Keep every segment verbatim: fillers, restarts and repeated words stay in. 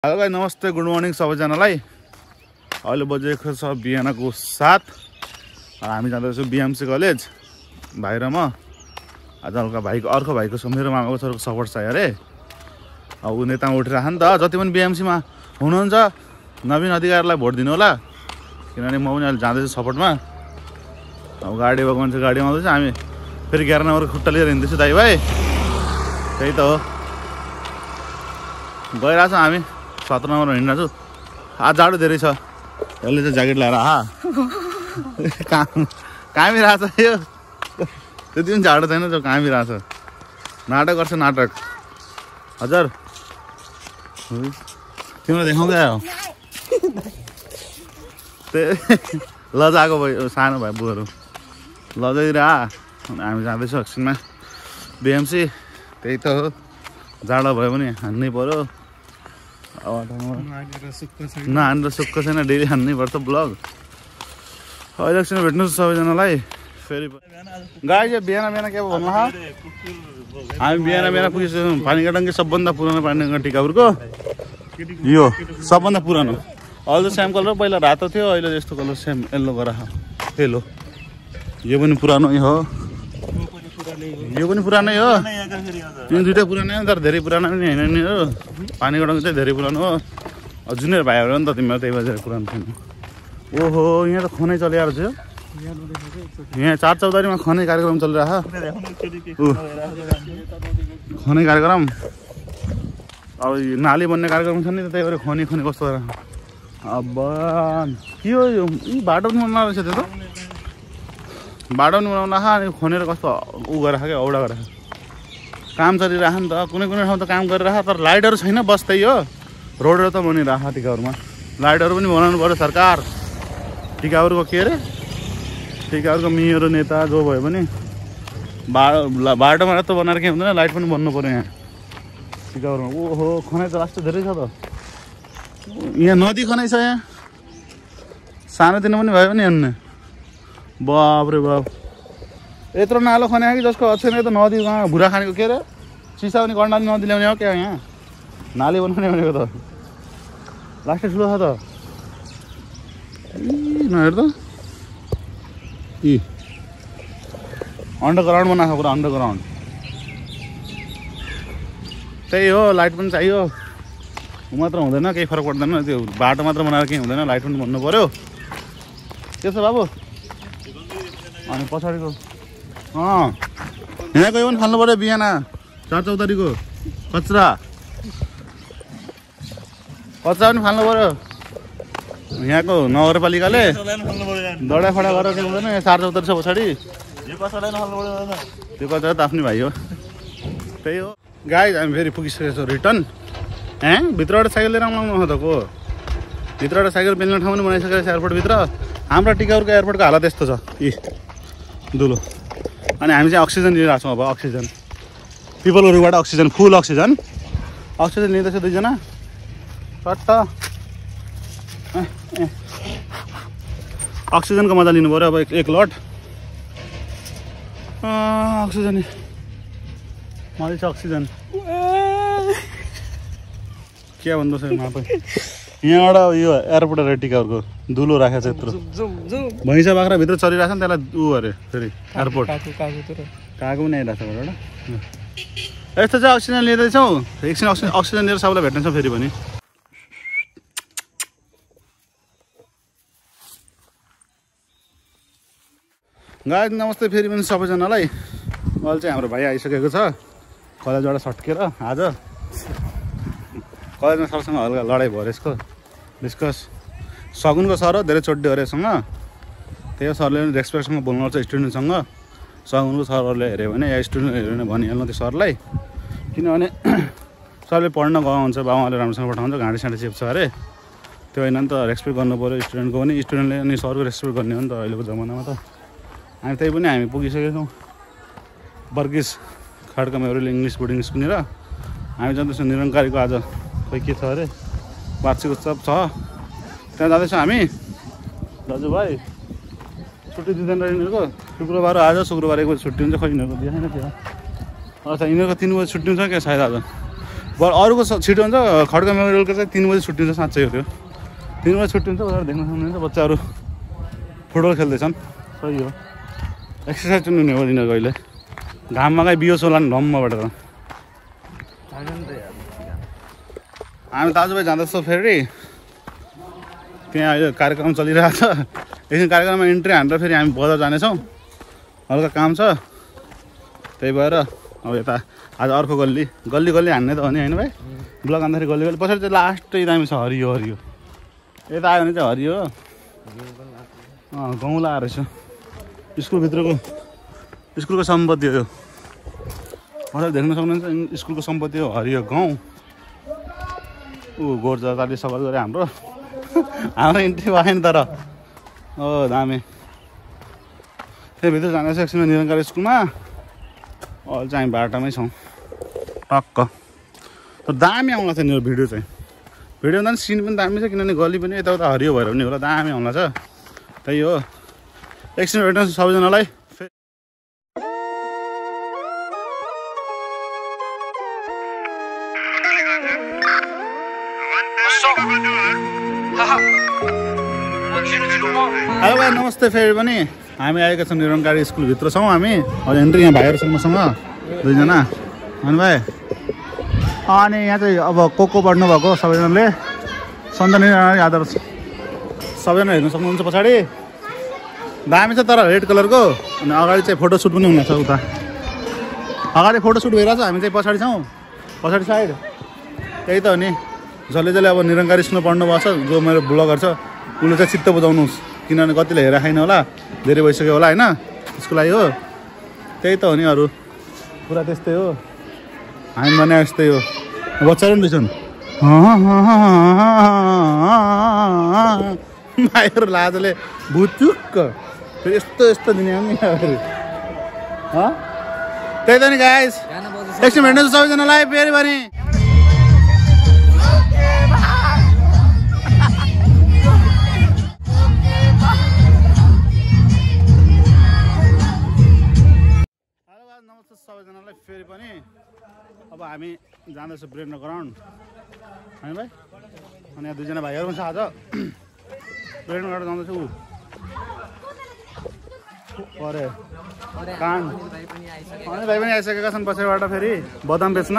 Hello guys, नमस्ते, good morning सबैजनालाई। अहिले बजेको छ बिहानको सात। हामी जाँदैछौँ बिएमसी कलेज, भाइ र म। आज हल्का भाइको अर्को भाइको छ, मेरो मामाको छोराको सपोर्ट छ अरे। अब ऊ नेतामा उठिरहेको नि त। जति पनि बिएमसीमा हुनुहुन्छ नवीन अधिकारीलाई भोट दिनु होला, किनभने म पनि अहिले जाँदैछु सपोर्टमा। अब गाडी भएको मान्छे गाडीमा आउँदैछ, हामी फेरि एघार नम्बरको खुट्टा लिएर हिँड्दैछु दाइ भाइ। त्यही त हो, गइरहेछौँ हामी सत्र नम्बरमा हिँडिरहेको छु। आज जाडो धेरै छ, यसले चाहिँ ज्याकेट ल्याएर हा काम कामिरहेछ यो। त्यति पनि जाडो छैन, जो कामिरहेछ। नाटक गर्छ नाटक। हजुर तिम्रो देखाउँदै आयो त्यही लजाएको भयो, सानो भाइ बुहरू लजाइरह। हामी जाँदैछौँ एकछिनमा बिएमसी। त्यही त हो, जाडो भयो भने हान्नै पऱ्यो। नहानेर सुक्क छैन, डेली हान्नै पर्छ ब्लग। अहिले एकछिन भेट्नुहोस् सबैजनालाई फेरि। गाई चाहिँ बिहान बिहान के भन्नु, हामी बिहान बिहान पुगिसक्यौँ। पानीका टङ्की सबभन्दा पुरानो पानीका टिकापुरको यो सबभन्दा पुरानो। अहिले त सेम कलर, पहिला रातो थियो, अहिले यस्तो कलर सेम येल्लो गरेर येल्लो। यो पनि पुरानो हो, यो पनि पुरानै हो। यो दुइटै पुरानै हो, तर धेरै पुरानो पनि होइन नि हो। पानीको टङ्की चाहिँ धेरै पुरानो हो। जुनियर भाइहरू हो नि त तिमीहरू, त्यही भएर पुरानो छैन। ओहो, यहाँ त खनै चलिरहेको छ। यहाँ चार चौतारीमा खनै कार्यक्रम चलिरहेको। खनै कार्यक्रम, अब नाली बन्ने कार्यक्रम छ नि त, त्यही भएर खनी खनी कस्तो गरेर। अब के हो यो, बाटो पनि बनाउनु रहेछ त्यो त। बाटो पनि बनाउन अनि खनेर कस्तो उ गरेर क्या, औडा गरेर काम चलिरह नि त। कुनै कुनै ठाउँ त काम गरिरह, तर लाइटहरू छैन, बस त्यही हो। रोडहरू त बनिरह टिकापुरमा, लाइटहरू पनि बनाउनु पऱ्यो सरकार। टिकापुरको के अरे, टिकापुरको मेयर नेता जो भयो भने बाटो बाटोमा त बनाएर के हुँदैन, लाइट पनि बन्नु पऱ्यो यहाँ टिकापुरमा। ओहो, खनाइ त लास्ट धेरै छ त। यहाँ नदी खनाइ छ, यहाँ सानोतिनो पनि भयो भने हेर्ने। बाप रे बाप, यत्रो नालो खन्या कि जसको अक्षर त नदी कहाँ भुरा खानेको के अरे, चिसा पनि कर्णाली नदी ल्याउने हो क्या। यहाँ नाली बनाउने भनेको त लास्टै ठुलो छ त। इ नहेर त, इ अन्डरग्राउन्ड बनाएको पुरा, अन्डरग्राउन्ड। त्यही हो, लाइट पनि चाहियो। ऊ मात्र हुँदैन, केही फरक पर्दैन। त्यो बाटो मात्र बनाएर केही हुँदैन, लाइट पनि भन्नु पऱ्यो। के छ बाबु? अनि पछाडिको अँ यहाँ गयो भने फाल्नु पऱ्यो बिहान चार चौतारीको कचरा कचरा पनि फाल्नु पऱ्यो। यहाँको नगरपालिकाले दडाफडा गरेर के हुँदैन। यहाँ चार चौतारी छ पछाडि, त्यो कचरा त आफ्नै भाइ हो। त्यही हो गाइज, हामी फेरि पुगिसकेको छौँ रिटर्न। ए भित्रबाट साइकल लिएर आउनु त को, भित्रबाट साइकल पेल्ने ठाउँ पनि बनाइसकेको छ एयरपोर्टभित्र। हाम्रो टिकापुरको एयरपोर्टको हालत यस्तो छ इ दुलो। अनि हामी चाहिँ अक्सिजन लिइरहेको छौँ। अब अक्सिजन पिपलहरूबाट अक्सिजन, फुल अक्सिजन अक्सिजन लिँदैछ दुईजना चट्ट। अक्सिजनको मजा लिनु पऱ्यो अब। एक एक लट अक्सिजन, मलाई चाहिँ अक्सिजन के भन्दैछ यहाँ। यहाँबाट यो एयरपोर्ट अरे टिकापुरको धुलो राखेको छ यत्रो। भैँसा बाख्रा भित्र चलिरहेको छ नि, त्यसलाई ऊ अरे फेरि एयरपोर्ट। कागो पनि आइरहेको छ घरबाट। यस्तो चाहिँ अक्सिजन लिँदैछौँ। एकछिन अक्सिजन अक्सिजन लिएर सबैलाई भेट्नेछौँ फेरि पनि। गाइज नमस्ते फेरि पनि सबैजनालाई। अहिले चाहिँ हाम्रो भाइ आइसकेको छ कलेजबाट सट्केर। आज कलेजमा सरसँग हल्का लडाइँ भयो यसको डिस्कस। सगुनको सर हो, धेरै चोटि अरे सँग। त्यही हो, सरले पनि रेस्पेक्टसँग बोल्नुपर्छ स्टुडेन्टसँग। सगुनको सरहरूले हेऱ्यो भने या स्टुडेन्ट हेऱ्यो भने भनिहाल्नु त्यो सरलाई, किनभने सरले पढ्न गएको हुन्छ, बाबाले राम्रोसँग पठाउँछ, घाँटी साँटी चेप्छ अरे। त्यो होइन नि त, रेस्पेक्ट गर्नु पऱ्यो स्टुडेन्टको पनि। स्टुडेन्टले अनि सरको रेस्पेक्ट गर्ने हो नि त अहिलेको जमानामा त। हामी त्यही पनि हामी पुगिसकेको छौँ Bargis Khadka memorial English boarding स्कुलनिर। हामी जाँदैछौँ निरङ्कारीको आज खोइ के छ अरे, वार्षिक उत्सव छ, त्यहाँ जाँदैछौँ हामी। दाजुभाइ छुट्टी दिँदैन र यिनीहरूको शुक्रबार आज, शुक्रबार एक बजी छुट्टी हुन्छ। खोइ यिनीहरूको देखाएन थियो। अच्छा, यिनीहरूको तिन बजी छुट्टी हुन्छ क्या सायद आज। अरूको छिटो हुन्छ, खड्का मेमोरियलको चाहिँ तिन बजी छुट्टी हुन्छ। साँच्चै हो त्यो, तिन बजी छुट्टी हुन्छ। उनीहरू देख्न सक्नुहुन्छ बच्चाहरू फुटबल खेल्दैछन्। सही हो, एक्सर्साइज पनि हुने हो यिनीहरूको। अहिले घाममा कहीँ बियोस होला नि ढम्मबाट त। हामी दाजुभाइ जाँदैछौँ फेरि, त्यहाँ अहिले कार्यक्रम चलिरहेको छ। एकछिन कार्यक्रममा इन्ट्री हानेर फेरि हामी बजार जानेछौँ, हल्का काम छ। त्यही भएर अब यता आज अर्को गल्ली गल्ली गल्ली हान्ने त हो नि होइन भाइ? ब्लक हान्दाखेरि गल्ली गल्ली पछाडि चाहिँ लास्टै दामी छ हरियो हरियो। यता आयो भने चाहिँ हरियो अँ गाउँ लगाएर रहेछ। स्कुलभित्रको स्कुलको सम्पत्ति हो यो, मतलब देख्न सक्नुहुन्छ स्कुलको सम्पत्ति हो हरियो गाउँ। ऊ गोर्जाले सफा गरे हाम्रो हाम्रो इन्ट्री भएन तर हो दामी। त्यहीभित्र जाँदैछ एकछिनमा निरङ्कारी स्कुलमा। अहिले चाहिँ हामी बाटामै छौँ टक्क। तर दामी आउला छ नि भिडियो चाहिँ, भिडियो भन्दा पनि सिन पनि दामी छ, किनभने गल्ली पनि यताउता हरियो भएर पनि होला दामी आउला छ। त्यही हो, एकछिन भेट्नुहोस् सबैजनालाई। हेलो भाइ नमस्ते। फेरि पनि हामी आएका छौँ निरङ्कारी स्कुलभित्र छौँ हामी। अहिले इन्ट्री यहाँ भाइहरूसँग मसँग दुईजना अनि भाइ। अनि यहाँ चाहिँ अब को को पढ्नुभएको सबैजनाले सन्त निरङ्कारी आदर्श सबैजना हेर्न सक्नुहुन्छ। पछाडि दामी छ तर रेड कलरको। अनि अगाडि चाहिँ फोटोसुट पनि हुनेछ। उता अगाडि फोटोसुट भइरहेछ, हामी चाहिँ पछाडि छौँ, पछाडि साइड। त्यही त हो नि, जसले जसले अब निरङ्कारी स्कुलमा पढ्नु भएको छ, जो मेरो ब्लगर छ उसले चाहिँ चित्त बुझाउनुहोस्, किनभने कतिले हेरेर खाइन होला, धेरै भइसक्यो होला होइन त्यसको लागि हो। त्यही त हो नि, अरू पुरा त्यस्तै हो, हामी भने यस्तै हो। बच्चाहरू पनि रहेछन् भाइहरू लाजले भुचुक्क फेरि यस्तो यस्तो दिने पनि फेरि। त्यही त नि गाइस, एकछिन भेट्नुहोस् सबैजनालाई फेरि भने। नमस्ते सबैजनालाई फेरि पनि। अब हामी जाँदैछौँ ब्रेन्डर ग्राउन्ड होइन भाइ। अनि यहाँ दुईजना भाइहरू पनि छ आज ब्रेन्डर ग्राउन्ड जाँदैछु। ऊ परे कान अनि भाइ पनि आइसकेका छन् पछाडिबाट फेरि बदाम बेच्न।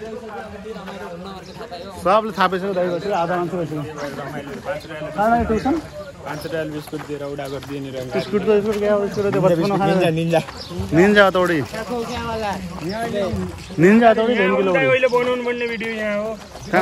सबले थापेको दाइ बसेर आधा मान्छे बसेको ट्युसन पाँच रुपियाँ बिस्कुट दिएर उडा गरिदिए नि। बिस्कुट त बिस्कुट क्या बिस्कुट त्यो बचपन खाना निन्जा निन्जा हतौडी निन्जा हतौडी तीन किलो अहिले बनाउनु पर्ने भिडियो यहाँ हो।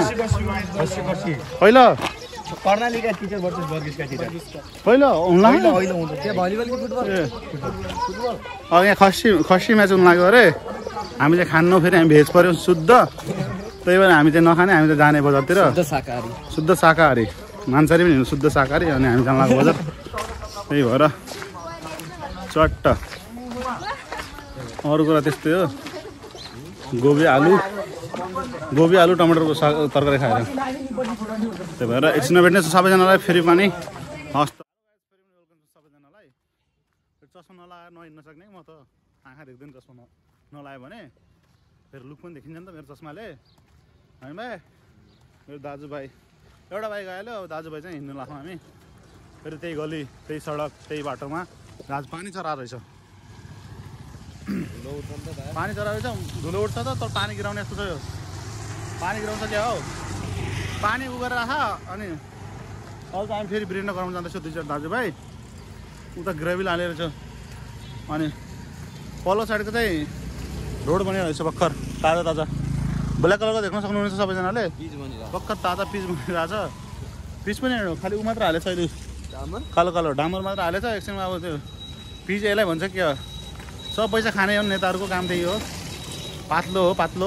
पहिला कर्णालीका टिचर भर्सेस वर्गीसका टिचर पहिला हुन लाग्यो। अहिले हुन्छ त्यो भलिबल कि फुटबल? फुटबल। अब यहाँ खसी खसी म्याच हुन लाग्यो अरे। हामी चाहिँ खान्नु फेरि हामी भेज पऱ्यो शुद्ध, त्यही भएर हामी चाहिँ नखाने, हामी त जाने बजारतिर शुद्ध शाकाहारी शुद्ध शाकाहारी मान्छेले पनि शुद्ध शाकाहारी। अनि हामी जान लाग्यो बजार, त्यही भएर चट्ट। अरू कुरा त्यस्तै हो, गोबी आलु गोबी आलु टमाटरको साग तरकारी खाएर। त्यही भएर एकछिनमा भेट्ने सबैजनालाई फेरि पनि हस्। सबैजनालाई चस्मा नलाएर नहिँड्न सक्ने, म त आँखा देख्दैन चस्मा नलायो भने फेरि लुक पनि देखिन्छ नि त मेरो चस्माले होइन भाइ। मेरो दाजुभाइ एउटा भाइ गयो, अब दाजुभाइ चाहिँ हिँड्नु लाग्छौँ हामी फेरि त्यही गली त्यही सडक त्यही बाटोमा। आज पानी चरा रहेछ, पानी चरा रहेछ, धुलो उठ्छ त तर पानी गिराउने यस्तो छ यो। पानी गिराउँछ क्या हो, पानी उगेर राख। अनि अहिले त हामी फेरि ब्रेन्डर गराउनु जाँदैछौँ दुई चार दाजुभाइ। उता ग्रेभिल हालेर रहेछ। अनि पल्लो साइडको चाहिँ रोड बनिरहेको रहेछ भर्खर ताजा ताजा। ब्ल्याक कलरको देख्न सक्नुहुन्छ सबैजनाले, भर्खर ताजा पिच बनिरहेको छ। पिच पनि खालि ऊ मात्र हालेछ अहिले, कालो कालो डामर मात्र हालेछ। एकछिनमा अब त्यो पिच यसलाई भन्छ के हो, सब पैसा खाने हो नेताहरूको काम त्यही हो। पातलो हो, पातलो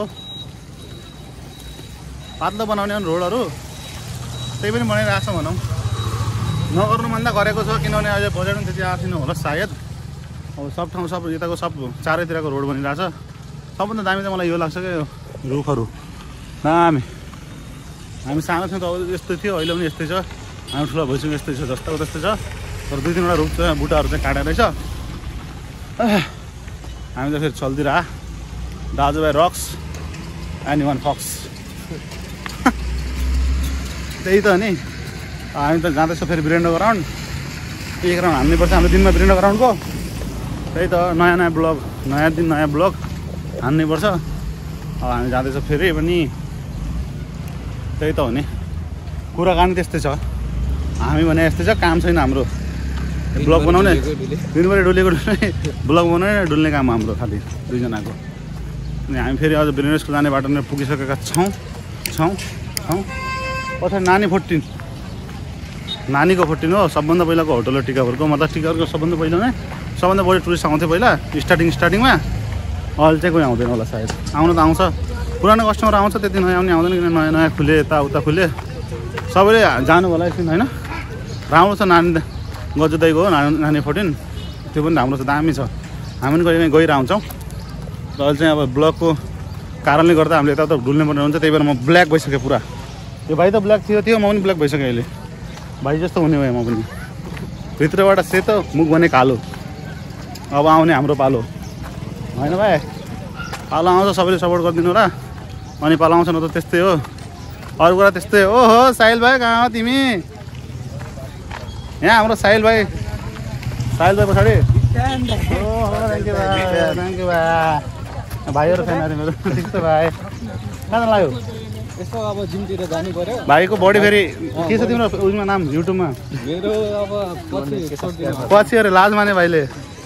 पातलो बनाउने हो रोडहरू, त्यही पनि बनाइरहेको छ भनौँ। नगर्नु भन्दा गरेको छ, किनभने अहिले बजेट पनि त्यति आएको होला सायद। अब सब ठाउँ सब यताको सब चारैतिरको रोड बनिरहेछ। सबभन्दा दामी चाहिँ मलाई यो लाग्छ क्या, यो रुखहरू दामी। हामी सानो थियौँ त अब यस्तै थियो, अहिले पनि यस्तै छ। हामी ठुलो भइसक्यो यस्तै छ, जस्तो त्यस्तै छ। तर दुई तिनवटा रुख चाहिँ बुट्टाहरू चाहिँ काटेर रहेछ। हामी त फेरि चल्दिरह दाजुभाइ रक्स एन्ड वान फक्स त्यही त नि हामी त जाँदैछौँ फेरि वीरेन्द्र ग्राउन्ड एक राउन्ड हान्नुपर्छ हाम्रो दिनमा वीरेन्द्र ग्राउन्डको त्यही त नयाँ नयाँ ब्लग नयाँ दिन नयाँ ब्लग हान्नुपर्छ अब हामी जाँदैछौँ फेरि पनि त्यही त हो नि कुराकानी त्यस्तै छ हामी भने यस्तै छ काम छैन हाम्रो ब्लग बनाउने दिनभरि डुलेको डुल्ने ब्लग बनाउने डुल्ने काम हाम्रो खालि दुईजनाको अनि हामी फेरि अझ वीरेन्द्र स्कुल जाने बाटोमा पुगिसकेका छौँ छौँ छौँ पछाडि नानी फोर्टिन नानीको फोर्टिन हो सबभन्दा पहिलाको होटल हो टिकापुरको मतलब टिकापुरको सबभन्दा पहिला नै सबभन्दा बढी टुरिस्ट आउँथ्यो पहिला स्टार्टिङ स्टार्टिङमा अहिले चाहिँ कोही आउँदैन होला सायद आउनु त आउँछ पुरानो कस्टमर आउँछ त्यति नयाँ आउने आउँदैन किन नयाँ नयाँ खुले यताउता खुले सबैले जानु होला एकछिन होइन राम्रो छ नानी गजु दाइको हो नानी नानी फोर्टिन त्यो पनि राम्रो छ दामी छ हामी पनि कहिले गइरहन्छौँ र अहिले चाहिँ अब ब्लकको कारणले गर्दा हामीले यताउता डुल्ने पर्ने हुन्छ त्यही भएर म ब्ल्याक भइसकेँ पुरा त्यो भाइ त ब्ल्याक थियो त्यो म पनि ब्ल्याक भइसकेँ अहिले भाइ जस्तो हुने भएँ म पनि भित्रबाट सेतो मुख भने कालो अब आउने हाम्रो पालो होइन भाइ पालो आउँछ सबैले सपोर्ट गरिदिनु होला अनि पालो आउँछ न त त्यस्तै हो अरू कुरा त्यस्तै हो हो साहिल भाइ कहाँ हो तिमी यहाँ हाम्रो साहिल भाइ साहिल भाइ पछाडि थ्याङ्क यू भाइ थ्याङ्क यू भाइ भाइहरू फ्यानहरू मेरो ठिक छ भाइ कहाँ लाग्यो यसो अब जिमतिर जानु पर्यो भाइको बडी फेरि के छ तिम्रो उयोमा नाम युट्युबमा मेरो अब पछि पछि अरे लाज माने भाइले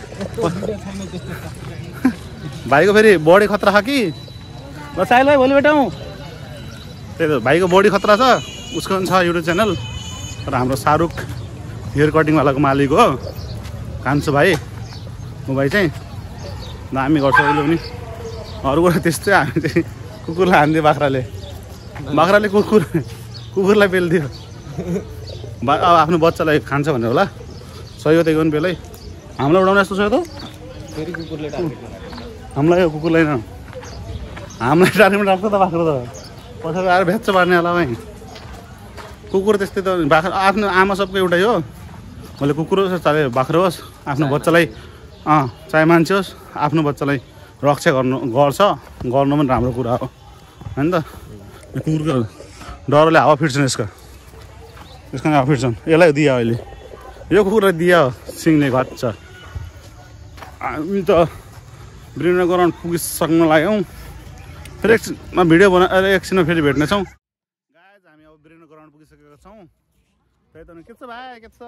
भाइको फेरि बडी खतरा छ कि ल साहिल भाइ भोलि भेटौँ त्यही त भाइको बडी खतरा छ उसको पनि छ युट्युब च्यानल र हाम्रो शाहरुख हेयर कटिङवालाको मालिक हो कान्छु भाइ ऊ भाइ चाहिँ दामी गर्छ अहिले पनि अरू कुरा त्यस्तै हामी चाहिँ कुकुरलाई हान्दियो बाख्राले बाख्राले कुकुर कुकुरलाई पेल्दियो बा अब आफ्नो बच्चालाई खान्छ भनेर होला सही हो त्यही पनि पेलै हामीलाई उडाउने जस्तो छ त फेरि कुकुरले हामीलाई यो कुकुरलाई न हामीलाई टाढीमा राख्छ त बाख्रा त पछाडि आएर भ्याच्च पार्ने होला भाइ कुकुर त्यस्तै त बाख्रा आफ्नो आमा सबको एउटै हो मैले कुकुर होस् चाहे बाख्रा होस् आफ्नो बच्चालाई अँ चाहे मान्छे होस् आफ्नो बच्चालाई रक्षा गर्नु गर्छ गर्नु पनि राम्रो कुरा हो होइन त कुकुरको डरले हावा फिट्छन् यसका यसका हावा फिट्छन् यसलाई दियो अहिले यो कुकुरलाई दियो सिङले घट्छ हामी त वीरेन्द्र ग्राउन्ड पुगिसक्न लाग्यौँ फेरि एकछिनमा भिडियो बनाएर एकछिनमा फेरि भेट्नेछौँ गाइज हामी अब वीरेन्द्र ग्राउन्ड पुगिसकेका छौँ त्यही त के छ भाइ के छ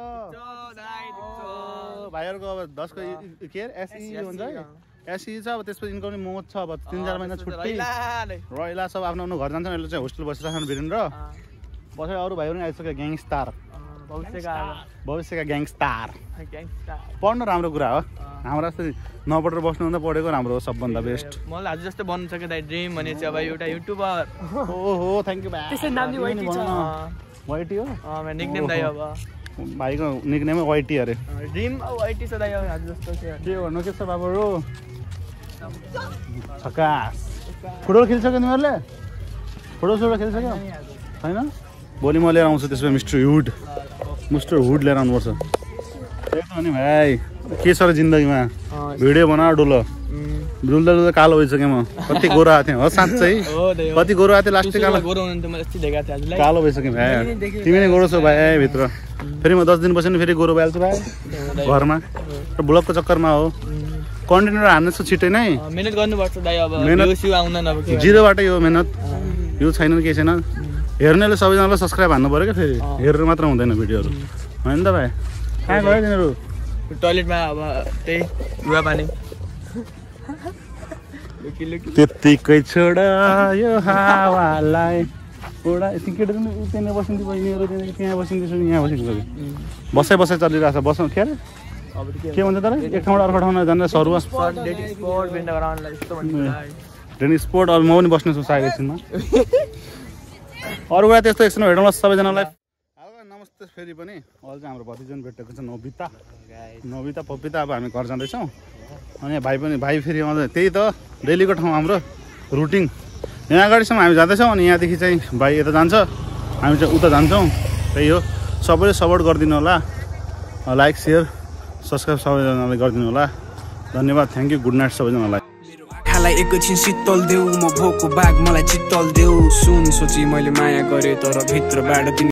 भाइहरूको अब दसको के अरे एसई हुन्छ है एसई छ अब त्यसपछि इन्कम मोज छ अब तिन चार महिना छुट्टी रहिला सब आफ्नो आफ्नो घर जान्छन् यसले चाहिँ होस्टेल बसिरहेछन् वीरेन्द्र पछाडि अरू भाइहरू पनि आइसक्यो ग्याङस्टार भविष्यका ग्याङस्टार पढ्नु राम्रो कुरा हो हाम्रो जस्तै नपढेर बस्नुभन्दा पढेको राम्रो हो सबभन्दा बेस्ट मलाई आज जस्तो बन्नु सक्यो दाइ ड्रिम भने चाहिँ अब एउटा युट्युबर ओहो थ्याङ्क यू भाइ त्यसै नाम चाहिँ वाइटी छ वाइटी हो अ मेरो निकनेम दाइ अब भाइको निकनेमै वाइटी अरे ड्रिम वाइटी छ दाइ आज जस्तो छ के भन्नु के छ बाबुहरू छक्कास फुटबल खेलिसक्यो तिमीहरूले फुटबल सुटबल खेलिसक्यो होइन भोलि म लिएर आउँछु त्यसमा मिस्टर हुड मिस्टर हुड लिएर आउनुपर्छ त्यही त नि भाइ के छ र जिन्दगीमा भिडियो बना डुलो डुल्दा डुल्दा कालो भइसक्यो म कति गोरो आएको थिएँ हो साँच्चै कति गोरो आएको थियो लास्ट कालो कालो भइसक्यो भाइ तिमी नै गोरो छौ भाइ भित्र फेरि म दस दिन बस्यो भने फेरि गोरो भइहाल्छु भाइ घरमा र ब्लगको चक्करमा हो कन्टेन्ट हान्नु छ छिट्टै नै मेहनत गर्नुपर्छ दाइ अब मेहनत आउँदैन अब जिरोबाटै हो मेहनत यो छैन केही छैन हेर्नेले सबैजनालाई सब्सक्राइब हान्नु पऱ्यो क्या फेरि हेरेर मात्र हुँदैन भिडियोहरू होइन त भाइ कहाँ गयो तिनीहरू टोयलेटमा अब त्यही रुवा पानी त्यत्तिकै छोडा यो हावालाई एउटा केटा त्यहाँ बसिन्थ्यो बहिनीहरू त्यहाँ बसिन्थ्यो यहाँ बसिन्थ्यो बसाइ बसाइ चलिरहेको छ बस्नु के अरे के भन्छ तर एक ठाउँबाट अर्को ठाउँमा जाँदा सरुवा ट्रेनिङ स्पोर्ट अब म पनि बस्नेछु सायद एकछिनमा अरू कुरा त्यस्तो एकछिनमा भेटौँला सबैजनालाई नमस्ते फेरि पनि अहिले चाहिँ हाम्रो भतिजन भेटेको छ नोबिता नोबिता पपिता अब हामी घर जाँदैछौँ अनि भाइ पनि भाइ फेरि आउँदा त्यही त डेलीको ठाउँ हाम्रो रुटिन यहाँ अगाडिसम्म हामी जाँदैछौँ अनि यहाँदेखि चाहिँ भाइ यता जान्छ हामी चाहिँ उता जान्छौँ त्यही हो सबैले सपोर्ट गरिदिनु होला लाइक सेयर सब्सक्राइब सबैजनालाई गरिदिनु होला धन्यवाद थ्याङ्क यू गुड नाइट सबैजनालाई खालाई एकैछिन शीतल देऊ म भोको बाघ मलाई चित्तल देऊ सुन सोची मैले माया गरेँ तर भित्रबाट